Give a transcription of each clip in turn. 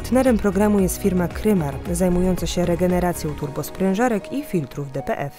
Partnerem programu jest firma Krymar, zajmująca się regeneracją turbosprężarek i filtrów DPF.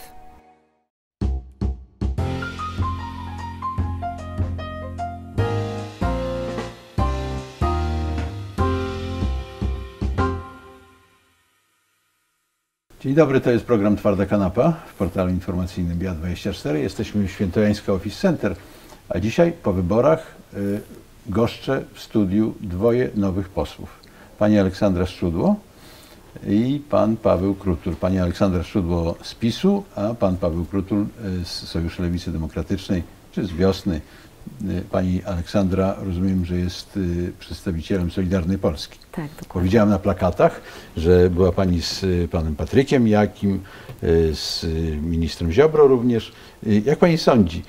Dzień dobry, to jest program Twarda Kanapa w portalu informacyjnym BIA24. Jesteśmy w Świętojańska Office Center, a dzisiaj po wyborach goszczę w studiu dwoje nowych posłów. Pani Aleksandra Szczudło i pan Paweł Krutul. Pani Aleksandra Szczudło z PiS-u, a pan Paweł Krutul z Sojuszu Lewicy Demokratycznej, czy z Wiosny. Pani Aleksandra, rozumiem, że jest przedstawicielem Solidarnej Polski. Tak, dokładnie. Powiedziałem na plakatach, że była pani z panem Patrykiem Jakim, z ministrem Ziobro również. Jak pani sądzi,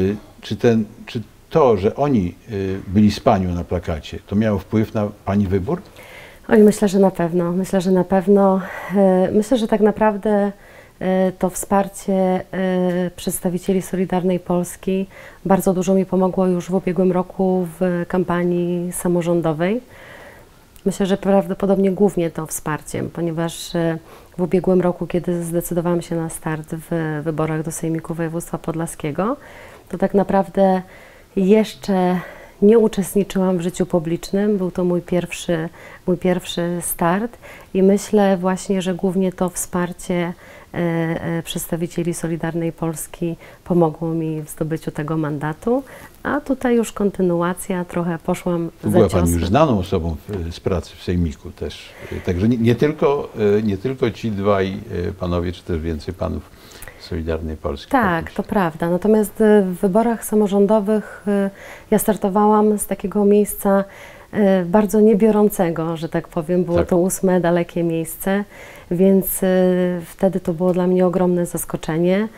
czy to, że oni byli z panią na plakacie, to miało wpływ na pani wybór? Oj, myślę, że na pewno. Myślę, że na pewno. Myślę, że tak naprawdę to wsparcie przedstawicieli Solidarnej Polski bardzo dużo mi pomogło już w ubiegłym roku w kampanii samorządowej. Myślę, że prawdopodobnie głównie to wsparciem, ponieważ w ubiegłym roku, kiedy zdecydowałam się na start w wyborach do Sejmiku Województwa Podlaskiego, to tak naprawdę jeszcze nie uczestniczyłam w życiu publicznym. Był to mój pierwszy start i myślę właśnie, że głównie to wsparcie przedstawicieli Solidarnej Polski pomogło mi w zdobyciu tego mandatu, a tutaj już kontynuacja, trochę poszłam za Była ciosem. pani już znaną osobą z pracy w Sejmiku też, także nie tylko ci dwaj panowie, czy też więcej panów Solidarnej Polski. Tak, to prawda. Natomiast w wyborach samorządowych ja startowałam z takiego miejsca bardzo niebiorącego, że tak powiem. Było to 8. dalekie miejsce, więc wtedy to było dla mnie ogromne zaskoczenie.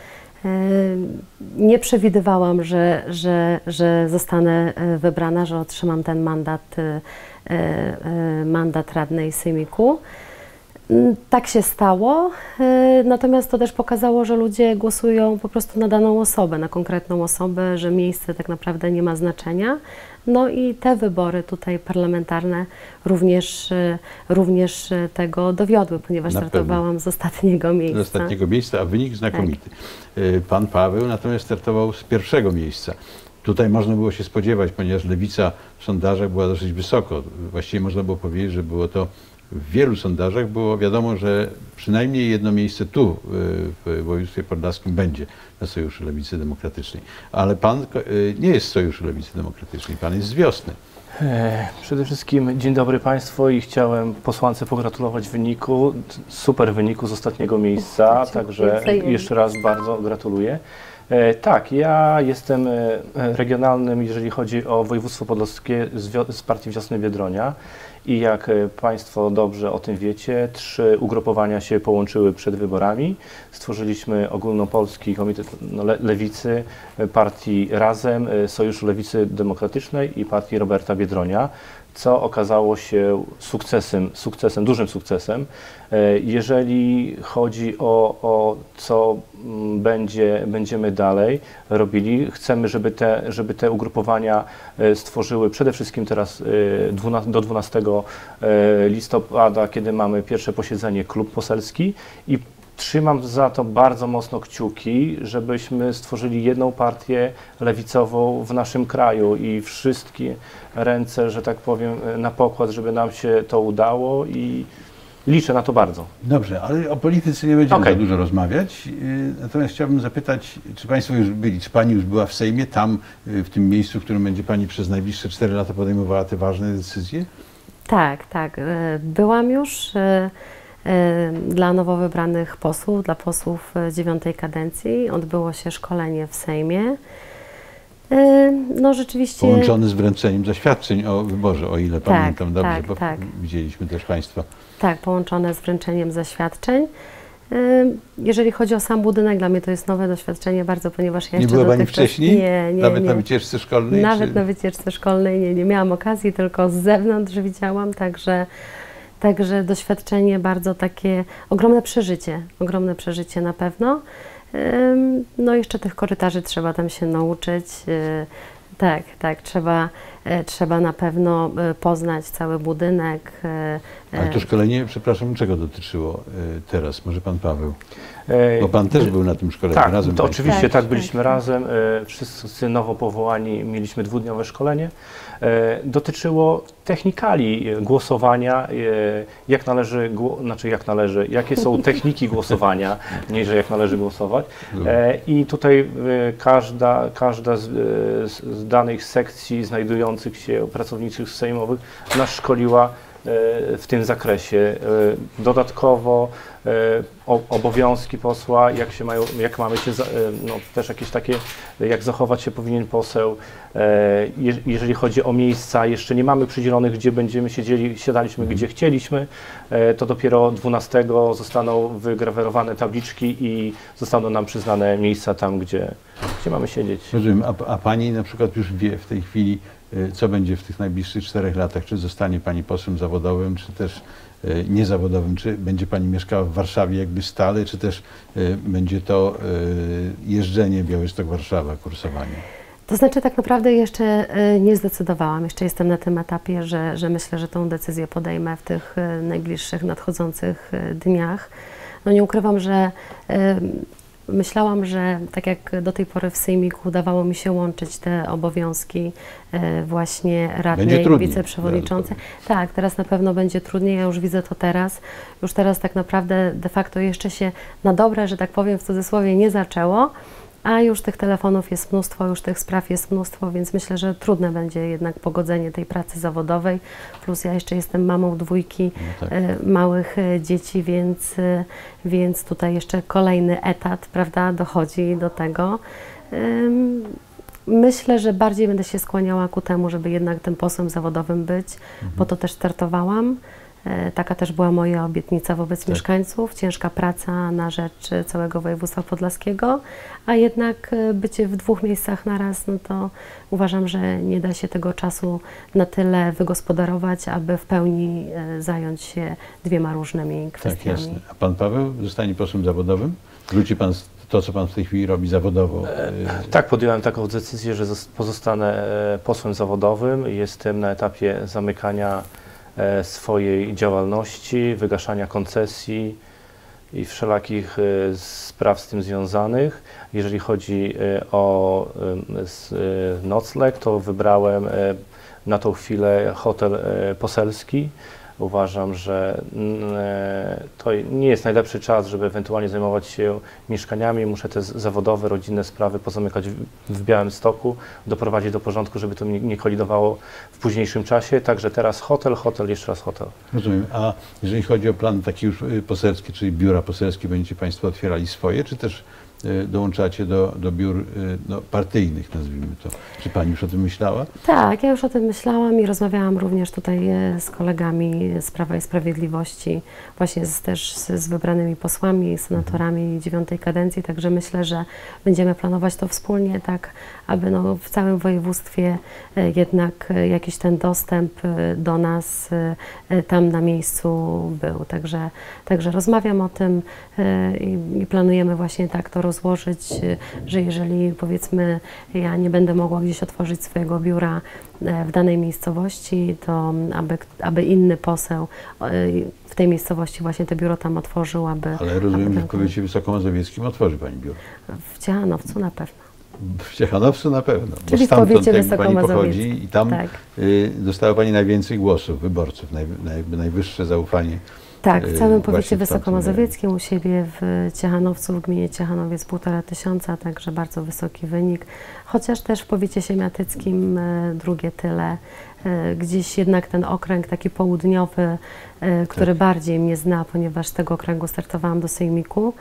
Nie przewidywałam, że zostanę wybrana, że otrzymam ten mandat radnej Sejmiku. Tak się stało, natomiast to też pokazało, że ludzie głosują po prostu na daną osobę, na konkretną osobę, że miejsce tak naprawdę nie ma znaczenia. No i te wybory tutaj parlamentarne również tego dowiodły, ponieważ startowałam z ostatniego miejsca. Z ostatniego miejsca, a wynik znakomity. Tak. Pan Paweł natomiast startował z pierwszego miejsca. Tutaj można było się spodziewać, ponieważ lewica w sondażach była dosyć wysoko. Właściwie można było powiedzieć, że było to w wielu sondażach było wiadomo, że przynajmniej jedno miejsce tu w województwie podlaskim będzie na Sojuszu Lewicy Demokratycznej. Ale pan nie jest z Sojuszu Lewicy Demokratycznej, pan jest z Wiosny. Przede wszystkim dzień dobry Państwu i chciałem posłance pogratulować wyniku, super wyniku z ostatniego miejsca, także jeszcze raz bardzo gratuluję. Tak, ja jestem regionalnym, jeżeli chodzi o województwo podlaskie z partii Wiosny Biedronia i jak Państwo dobrze o tym wiecie, 3 ugrupowania się połączyły przed wyborami. Stworzyliśmy Ogólnopolski Komitet Lewicy, partii Razem, Sojuszu Lewicy Demokratycznej i partii Roberta Biedronia, co okazało się dużym sukcesem. Jeżeli chodzi o co będziemy dalej robili, chcemy, żeby te ugrupowania stworzyły przede wszystkim teraz do 12 listopada, kiedy mamy pierwsze posiedzenie klub poselski i trzymam za to bardzo mocno kciuki, żebyśmy stworzyli jedną partię lewicową w naszym kraju i wszystkie ręce, że tak powiem, na pokład, żeby nam się to udało i liczę na to bardzo. Dobrze, ale o polityce nie będziemy za dużo rozmawiać. Natomiast chciałbym zapytać, czy Państwo już byli, czy Pani już była w Sejmie, tam w tym miejscu, w którym będzie Pani przez najbliższe 4 lata podejmowała te ważne decyzje? Tak. Byłam już dla nowo wybranych posłów, dla posłów 9. kadencji. Odbyło się szkolenie w Sejmie. No rzeczywiście... Połączone z wręczeniem zaświadczeń o wyborze, o ile pamiętam dobrze, bo widzieliśmy też Państwa. Tak, połączone z wręczeniem zaświadczeń. Jeżeli chodzi o sam budynek, dla mnie to jest nowe doświadczenie bardzo, ponieważ ja jeszcze nie była Pani wcześniej? Nie. Nawet na wycieczce szkolnej? Nawet na wycieczce szkolnej nie miałam okazji, tylko z zewnątrz widziałam, także doświadczenie bardzo takie, ogromne przeżycie na pewno. No jeszcze tych korytarzy trzeba tam się nauczyć. Tak, trzeba trzeba na pewno poznać cały budynek. Ale to szkolenie, przepraszam, czego dotyczyło teraz? Może pan Paweł? Bo pan też był na tym szkoleniu tak, razem. To oczywiście tak, byliśmy razem. Wszyscy nowo powołani mieliśmy dwudniowe szkolenie. Dotyczyło technikali głosowania, jakie są techniki głosowania, nie że jak należy głosować. I tutaj każda z danych sekcji znajdujących się pracowniczych sejmowych nas szkoliła w tym zakresie. Dodatkowo obowiązki posła, jak mamy się, no, też jakieś takie, jak zachować się powinien poseł. Jeżeli chodzi o miejsca, jeszcze nie mamy przydzielonych, gdzie będziemy siadaliśmy gdzie chcieliśmy, to dopiero 12 zostaną wygrawerowane tabliczki i zostaną nam przyznane miejsca tam, gdzie mamy siedzieć. Rozumiem, a pani na przykład już wie w tej chwili, co będzie w tych najbliższych 4 latach? Czy zostanie pani posłem zawodowym, czy też niezawodowym? Czy będzie pani mieszkała w Warszawie jakby stale, czy też będzie to jeżdżenie Białystok-Warszawa, kursowanie? To znaczy tak naprawdę jeszcze nie zdecydowałam. Jeszcze jestem na tym etapie, że myślę, że tą decyzję podejmę w tych najbliższych, nadchodzących dniach. No nie ukrywam, że myślałam, że tak jak do tej pory w sejmiku udawało mi się łączyć te obowiązki właśnie radnej, wiceprzewodniczącej. Tak, teraz na pewno będzie trudniej, ja już widzę to teraz. Już teraz tak naprawdę de facto jeszcze się na dobre, że tak powiem w cudzysłowie, nie zaczęło, a już tych telefonów jest mnóstwo, już tych spraw jest mnóstwo, więc myślę, że trudne będzie jednak pogodzenie tej pracy zawodowej. Plus ja jeszcze jestem mamą 2 małych dzieci, więc tutaj jeszcze kolejny etat, prawda, dochodzi do tego. Myślę, że bardziej będę się skłaniała ku temu, żeby jednak tym posłem zawodowym być, bo to też startowałam. Taka też była moja obietnica wobec mieszkańców, ciężka praca na rzecz całego województwa podlaskiego, a jednak bycie w 2 miejscach naraz, no to uważam, że nie da się tego czasu na tyle wygospodarować, aby w pełni zająć się 2 różnymi kwestiami. Tak, jasne. A pan Paweł zostanie posłem zawodowym? Wróci pan to, co pan w tej chwili robi zawodowo? Tak, podjąłem taką decyzję, że pozostanę posłem zawodowym. Jestem na etapie zamykania swojej działalności, wygaszania koncesji i wszelakich spraw z tym związanych. Jeżeli chodzi o nocleg, to wybrałem na tą chwilę hotel poselski. Uważam, że to nie jest najlepszy czas, żeby ewentualnie zajmować się mieszkaniami. Muszę te zawodowe, rodzinne sprawy pozamykać w Białymstoku, doprowadzić do porządku, żeby to nie kolidowało w późniejszym czasie. Także teraz hotel, jeszcze raz hotel. Rozumiem. A jeżeli chodzi o plan taki już poselski, czyli biura poselskie, będziecie państwo otwierali swoje, czy też dołączacie do biur partyjnych, nazwijmy to. Czy pani już o tym myślała? Tak, ja już o tym myślałam i rozmawiałam również tutaj z kolegami z Prawa i Sprawiedliwości, właśnie też z wybranymi posłami, senatorami 9. kadencji, także myślę, że będziemy planować to wspólnie, tak aby w całym województwie jednak jakiś ten dostęp do nas tam na miejscu był. Także rozmawiam o tym i planujemy właśnie tak to rozłożyć, że jeżeli powiedzmy ja nie będę mogła gdzieś otworzyć swojego biura w danej miejscowości, to aby inny poseł w tej miejscowości właśnie to biuro tam otworzył, Ale rozumiem, że w powiecie wysokomazowieckim otworzy pani biuro. W Ciechanowcu na pewno. W Ciechanowcu na pewno, czyli bo stamtąd pani pochodzi i tam dostała pani najwięcej głosów, wyborców, najwyższe zaufanie. Tak, w całym powiecie wysokomazowieckim, u siebie w Ciechanowcu, w gminie Ciechanowiec 1500, także bardzo wysoki wynik. Chociaż też w powiecie siemiatyckim drugie tyle. Gdzieś jednak ten okręg taki południowy, który bardziej mnie zna, ponieważ z tego okręgu startowałam do sejmiku.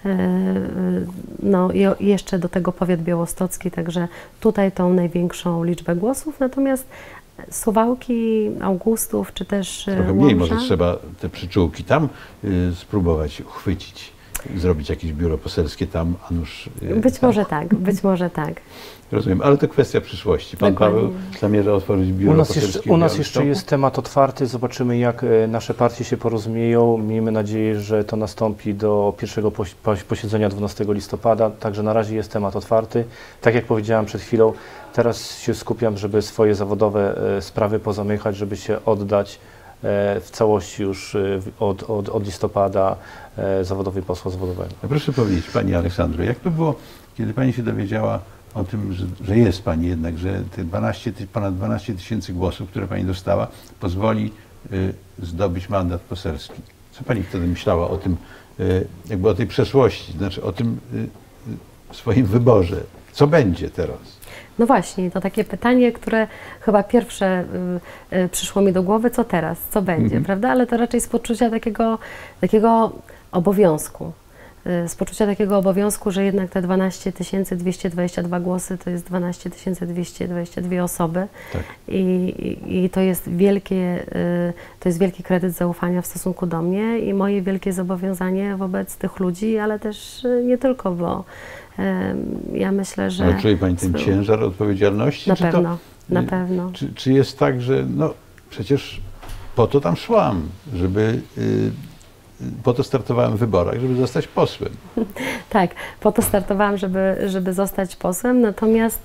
No i jeszcze do tego powiat białostocki, także tutaj tą największą liczbę głosów, natomiast Suwałki, Augustów, czy też trochę mniej może trzeba te przyczółki tam spróbować uchwycić. zrobić jakieś biuro poselskie tam, a nuż... Być może tak, być może tak. Rozumiem, ale to kwestia przyszłości. Pan Paweł zamierza otworzyć biuro poselskie. U nas jeszcze jest temat otwarty. Zobaczymy, jak nasze partie się porozumieją. Miejmy nadzieję, że to nastąpi do pierwszego posiedzenia 12 listopada. Także na razie jest temat otwarty. Tak jak powiedziałem przed chwilą, teraz się skupiam, żeby swoje zawodowe sprawy pozamykać, żeby się oddać w całości już od listopada zawodowej posła zawodowego. Proszę powiedzieć, Pani Aleksandro, jak to było, kiedy Pani się dowiedziała o tym, że jest Pani jednak, że te ponad 12 tysięcy głosów, które Pani dostała, pozwoli zdobyć mandat poselski? Co Pani wtedy myślała o tym, jakby o tej przeszłości, znaczy o tym swoim wyborze? Co będzie teraz? No właśnie, to takie pytanie, które chyba pierwsze przyszło mi do głowy, co teraz, co będzie, prawda? Ale to raczej z poczucia takiego obowiązku. Z poczucia takiego obowiązku, że jednak te 12 222 głosy to jest 12 222 osoby. Tak. I to jest wielki kredyt zaufania w stosunku do mnie i moje wielkie zobowiązanie wobec tych ludzi, ale też nie tylko, bo ja myślę, że... Ale czuje Pani ten ciężar odpowiedzialności? Na pewno, na pewno. Czy jest tak, że no przecież po to tam szłam, żeby... Po to startowałem w wyborach, żeby zostać posłem. Tak, po to startowałam, żeby zostać posłem, natomiast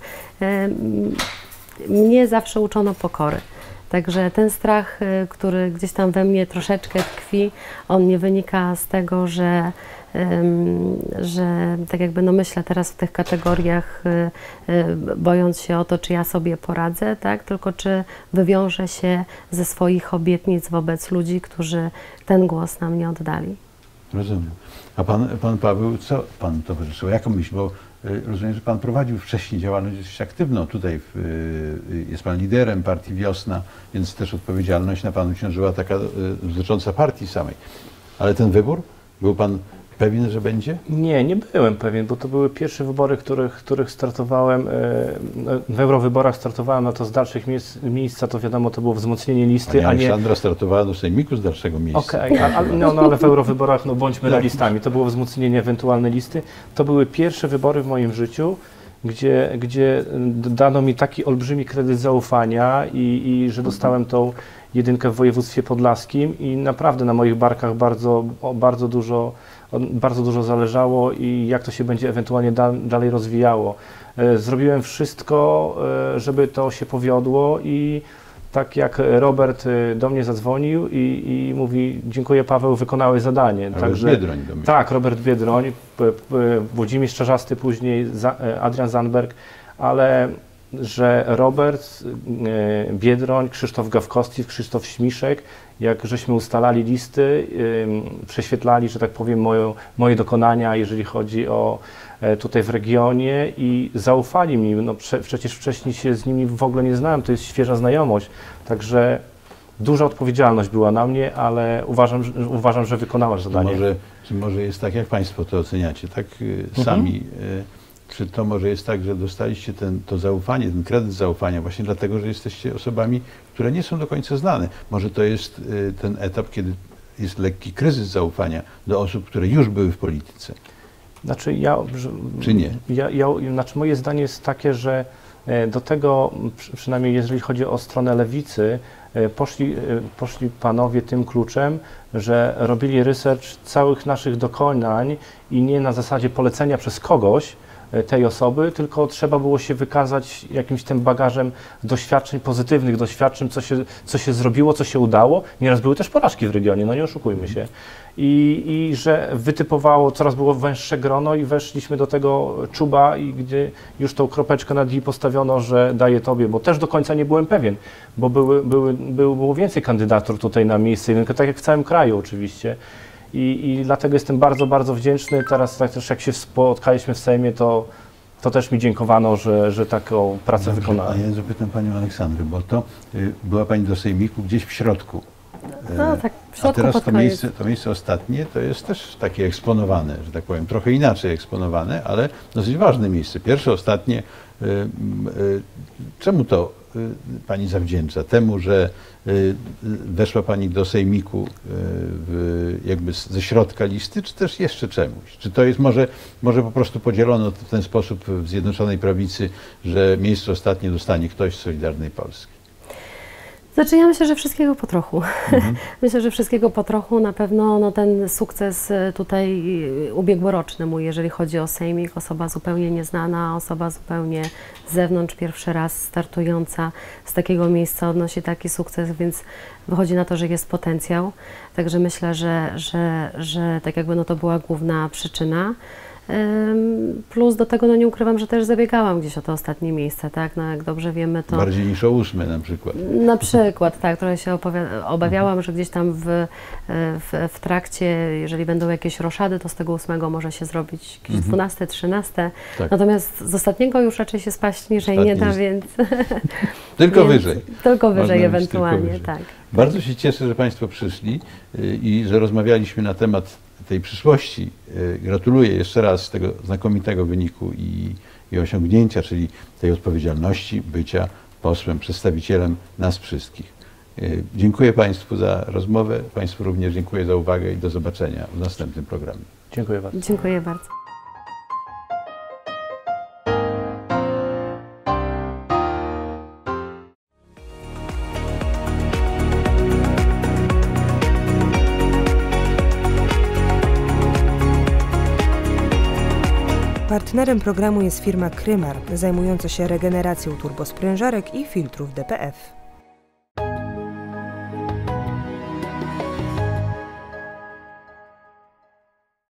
mnie zawsze uczono pokory. Także ten strach, który gdzieś tam we mnie troszeczkę tkwi, on nie wynika z tego, że tak jakby no myślę teraz w tych kategoriach, bojąc się o to, czy ja sobie poradzę, tak? Tylko czy wywiążę się ze swoich obietnic wobec ludzi, którzy ten głos nam nie oddali. Rozumiem. A pan Paweł, co Pan towarzyszył? Jaką myśl? Bo rozumiem, że Pan prowadził wcześniej działalność dość aktywną. Tutaj jest Pan liderem partii Wiosna, więc też odpowiedzialność na Panu ciążyła taka dotycząca partii samej. Ale ten wybór, był Pan pewien, że będzie? Nie byłem pewien, bo to były pierwsze wybory, których startowałem. W eurowyborach startowałem, no to z dalszych miejsca, to wiadomo, to było wzmocnienie listy. Pani Aleksandra startowała do sejmiku z dalszego miejsca. Okej, ale w eurowyborach, no bądźmy realistami, to było wzmocnienie ewentualnej listy. To były pierwsze wybory w moim życiu, gdzie dano mi taki olbrzymi kredyt zaufania i że dostałem tą jedynkę w województwie podlaskim i naprawdę na moich barkach bardzo dużo zależało i jak to się będzie ewentualnie dalej rozwijało. Zrobiłem wszystko, żeby to się powiodło i tak jak Robert do mnie zadzwonił i mówi: dziękuję Paweł, wykonałeś zadanie. Także, Biedroń do mnie. Tak, Robert Biedroń, Włodzimierz Czarzasty, później Adrian Zandberg, ale że Robert Biedroń, Krzysztof Gawkowski, Krzysztof Śmiszek, jak żeśmy ustalali listy, prześwietlali, że tak powiem, moje dokonania, jeżeli chodzi o tutaj w regionie i zaufali mi. No przecież wcześniej się z nimi w ogóle nie znałem, to jest świeża znajomość, także duża odpowiedzialność była na mnie, ale uważam, że wykonałaś zadanie. Czy może jest tak, jak Państwo to oceniacie, tak sami? Czy to może jest tak, że dostaliście to zaufanie, ten kredyt zaufania właśnie dlatego, że jesteście osobami, które nie są do końca znane? Może to jest ten etap, kiedy jest lekki kryzys zaufania do osób, które już były w polityce? Znaczy czy nie? Znaczy moje zdanie jest takie, że do tego, przynajmniej jeżeli chodzi o stronę lewicy, poszli panowie tym kluczem, że robili research całych naszych dokonań i nie na zasadzie polecenia przez kogoś tej osoby, tylko trzeba było się wykazać jakimś tym bagażem doświadczeń, pozytywnych doświadczeń, co się zrobiło, co się udało. Nieraz były też porażki w regionie, no nie oszukujmy się. I że wytypowało, coraz było węższe grono i weszliśmy do tego czuba i gdzie już tą kropeczkę nad i postawiono, że daję tobie, bo też do końca nie byłem pewien, bo było więcej kandydatur tutaj na miejsce jedynkę, tak jak w całym kraju oczywiście. I dlatego jestem bardzo, bardzo wdzięczny. Teraz tak też jak się spotkaliśmy w Sejmie, to też mi dziękowano, że taką pracę wykonałem. A ja zapytam Panią Aleksandrę, bo to była Pani do Sejmiku gdzieś w środku. No tak, w środku. A teraz to miejsce ostatnie to jest też takie eksponowane, że tak powiem, trochę inaczej eksponowane, ale dosyć ważne miejsce. Pierwsze, ostatnie. Czemu to Pani zawdzięcza? Temu, że weszła Pani do sejmiku jakby ze środka listy, czy też jeszcze czemuś? Czy to jest może po prostu podzielono w ten sposób w Zjednoczonej Prawicy, że miejsce ostatnie dostanie ktoś z Solidarnej Polski? Znaczy ja myślę, że wszystkiego po trochu. Myślę, że wszystkiego po trochu. Na pewno no, ten sukces tutaj ubiegłoroczny mój, jeżeli chodzi o sejmik, osoba zupełnie nieznana, osoba zupełnie z zewnątrz, pierwszy raz startująca z takiego miejsca odnosi taki sukces, więc wychodzi na to, że jest potencjał. Także myślę, że tak jakby no, to była główna przyczyna. Plus do tego, no nie ukrywam, że też zabiegałam gdzieś o to ostatnie miejsce, tak? No jak dobrze wiemy, to... Bardziej niż o 8 na przykład. Na przykład, tak, trochę się obawiałam, że gdzieś tam w trakcie, jeżeli będą jakieś roszady, to z tego 8 może się zrobić jakieś 12, 13. Tak. Natomiast z ostatniego już raczej się spaść niżej nie da, więc... Tylko wyżej. Tylko wyżej ewentualnie, tylko wyżej. Tak. Bardzo się cieszę, że Państwo przyszli i że rozmawialiśmy na temat tej przyszłości. Gratuluję jeszcze raz tego znakomitego wyniku i osiągnięcia, czyli tej odpowiedzialności bycia posłem, przedstawicielem nas wszystkich. Dziękuję Państwu za rozmowę, Państwu również dziękuję za uwagę i do zobaczenia w następnym programie. Dziękuję bardzo. Dziękuję bardzo. Partnerem programu jest firma Krymar, zajmująca się regeneracją turbosprężarek i filtrów DPF.